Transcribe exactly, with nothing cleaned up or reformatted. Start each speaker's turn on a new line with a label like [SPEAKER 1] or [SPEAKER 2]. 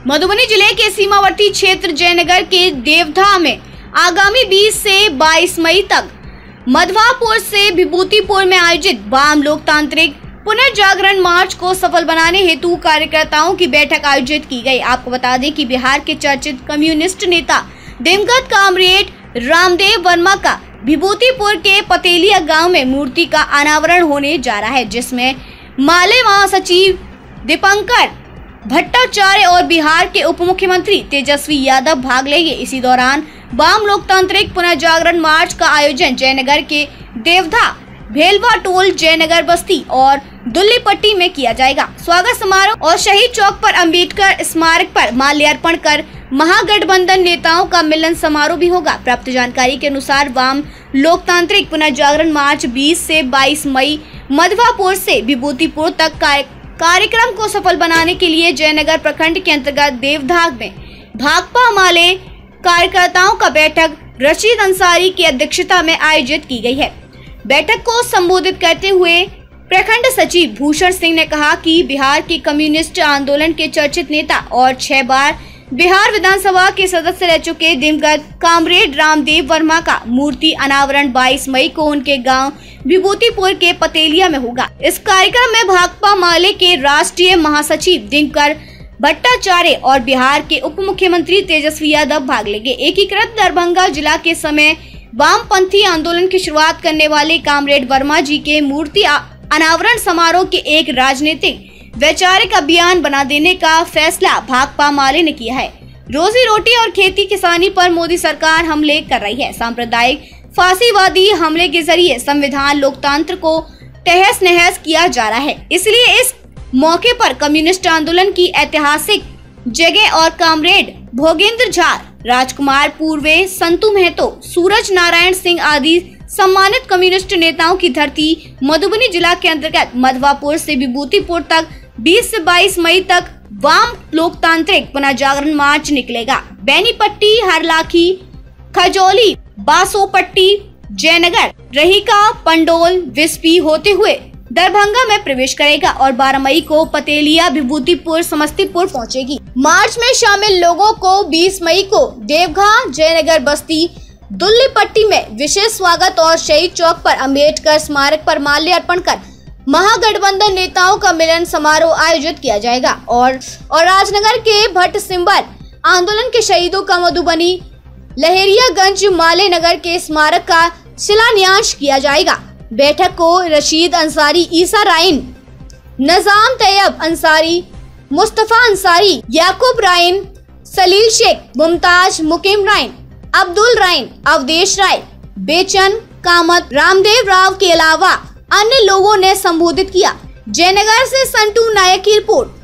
[SPEAKER 1] मधुबनी जिले के सीमावर्ती क्षेत्र जयनगर के देवधा में आगामी बीस से बाईस मई तक मधवापुर से विभूतिपुर में आयोजित वाम लोकतांत्रिक पुनर्जागरण मार्च को सफल बनाने हेतु कार्यकर्ताओं की बैठक आयोजित की गई। आपको बता दें कि बिहार के चर्चित कम्युनिस्ट नेता दिवंगत कॉमरेड रामदेव वर्मा का विभूतिपुर के पतेलिया गांव में मूर्ति का अनावरण होने जा रहा है, जिसमें माले महासचिव दीपंकर भट्टाचार्य और बिहार के उप मुख्यमंत्री तेजस्वी यादव भाग लेंगे। इसी दौरान वाम लोकतांत्रिक पुनर्जागरण मार्च का आयोजन जयनगर के देवधा, भेलवा टोल, जयनगर बस्ती और दुल्लीपट्टी में किया जाएगा। स्वागत समारोह और शहीद चौक पर अंबेडकर स्मारक पर माल्यार्पण कर महागठबंधन नेताओं का मिलन समारोह भी होगा। प्राप्त जानकारी के अनुसार वाम लोकतांत्रिक पुनर्जागरण मार्च बीस से बाईस मई मधवापुर से विभूतिपुर तक कार्यक्रम को सफल बनाने के लिए जयनगर प्रखंड के अंतर्गत देवधाग में भाकपा माले कार्यकर्ताओं का बैठक रशीद अंसारी की अध्यक्षता में आयोजित की गई है। बैठक को संबोधित करते हुए प्रखंड सचिव भूषण सिंह ने कहा कि बिहार के कम्युनिस्ट आंदोलन के चर्चित नेता और छह बार बिहार विधानसभा के सदस्य रह चुके दिवंगत कॉमरेड रामदेव वर्मा का मूर्ति अनावरण बाईस मई को उनके गांव विभूतिपुर के पतेलिया में होगा। इस कार्यक्रम में भाकपा माले के राष्ट्रीय महासचिव दिनकर भट्टाचार्य और बिहार के उप मुख्यमंत्री तेजस्वी यादव भाग लेंगे। एकीकृत दरभंगा जिला के समय वामपंथी आंदोलन की शुरुआत करने वाले कॉमरेड वर्मा जी के मूर्ति अनावरण समारोह के एक राजनीतिक वैचारिक अभियान बना देने का फैसला भाकपा माले ने किया है। रोजी रोटी और खेती किसानी पर मोदी सरकार हमले कर रही है। सांप्रदायिक फांसीवादी हमले के जरिए संविधान लोकतंत्र को तहस नहस किया जा रहा है। इसलिए इस मौके पर कम्युनिस्ट आंदोलन की ऐतिहासिक जगह और कॉमरेड भोगेंद्र झा, राजकुमार पूर्वे, संतू महतो, सूरज नारायण सिंह आदि सम्मानित कम्युनिस्ट नेताओं की धरती मधुबनी जिला के अंतर्गत मधवापुर से विभूतिपुर तक बीस से बाईस मई तक वाम लोकतांत्रिक पुनर्जागरण मार्च निकलेगा। बेनीपट्टी, हरलाखी, खजौली, बासोपट्टी, जयनगर, रहीका, पंडोल, विस्पी होते हुए दरभंगा में प्रवेश करेगा और बारह मई को पतेलिया, विभूतिपुर, समस्तीपुर पहुंचेगी। मार्च में शामिल लोगों को बीस मई को देवघा, जयनगर बस्ती, दुल्लीपट्टी में विशेष स्वागत और शहीद चौक पर अंबेडकर स्मारक पर माल्यार्पण कर महागठबंधन नेताओं का मिलन समारोह आयोजित किया जाएगा और और राजनगर के भट्ट सिंबल आंदोलन के शहीदों का मधुबनी लहेरियागंज माले नगर के स्मारक का शिलान्यास किया जाएगा। बैठक को रशीद अंसारी, ईसा राइन, नजाम तैयब अंसारी, मुस्तफा अंसारी, याकूब राइन, सलील शेख, मुमताज, मुकीम राइन, अब्दुल राइन, अवधेश राय, बेचन कामत, रामदेव राव के अलावा अन्य लोगों ने संबोधित किया। जयनगर से संटू नायक की रिपोर्ट।